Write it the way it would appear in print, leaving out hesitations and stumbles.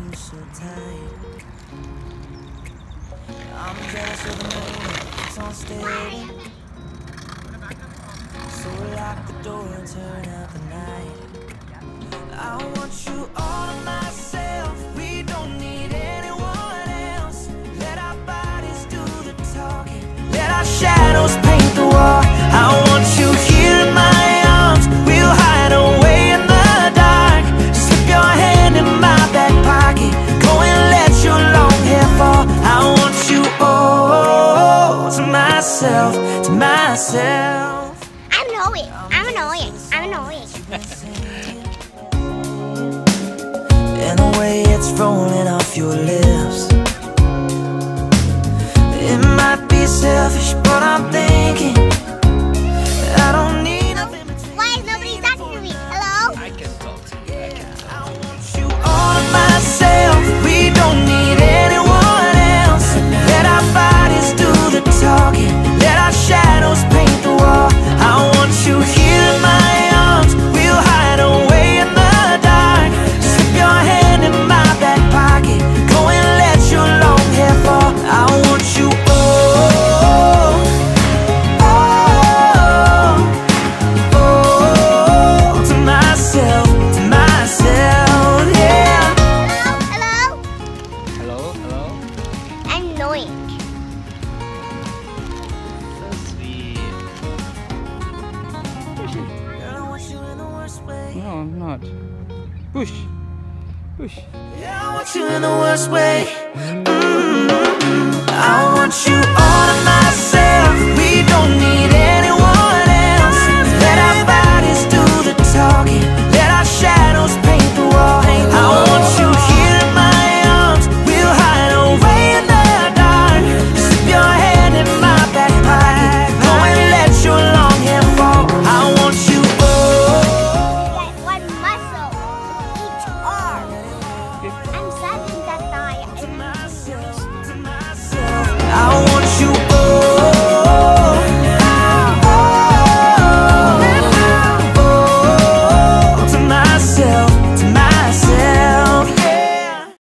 you so tight. I'm jealous of the moon, it's on steady. So lock the door and turn out the night. I want you all to myself. We don't need anyone else. Let our bodies do the talking. Let our shadows paint the wall. I want you here in my arms. We'll hide away in the dark. Slip your hand in my back pocket. Go and let your long hair fall. I want you all to myself, to myself. I'm annoying. I'm annoying. I'm annoying. And the way it's rolling off your lips, it might be selfish, but I'm thinking I don't need nothing between. Why is nobody talking to me? Hello? I can talk to you. I can I talk. want you all to myself. We don't need anyone else. Let our bodies do the talking. Let our shadows paint the wall. I want you here in my arms. We'll hide away in the dark. Slip your hand in my back pocket. Go and let your long hair fall. I want you all, to myself, yeah. Hello? Hello? Hello? I'm annoying. So sweet. Girl, I want you in the worst way. No, I'm not. Push. Push. Yeah, I want you in the worst way. I want you all of my